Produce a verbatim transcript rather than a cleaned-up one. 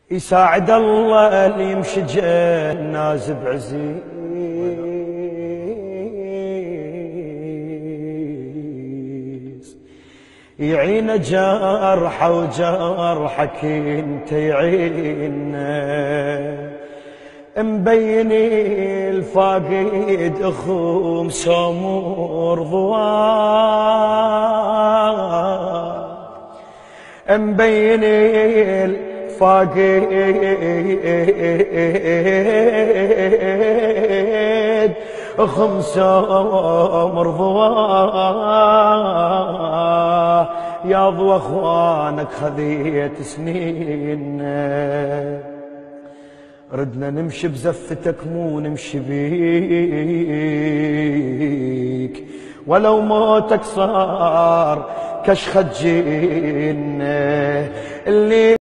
يساعد الله اللي يمشي جناز بعزيز، يعين جرحه وجرحك انت يعيننا، مبين الفاقد اخو مسامور ضوار، مبين الفاقد اخو مسامور ضوار، يا ضو اخوانك خذيت سنين، ردنا نمشي بزفتك مو نمشي بيك، ولو موتك صار كشخة جينا اللي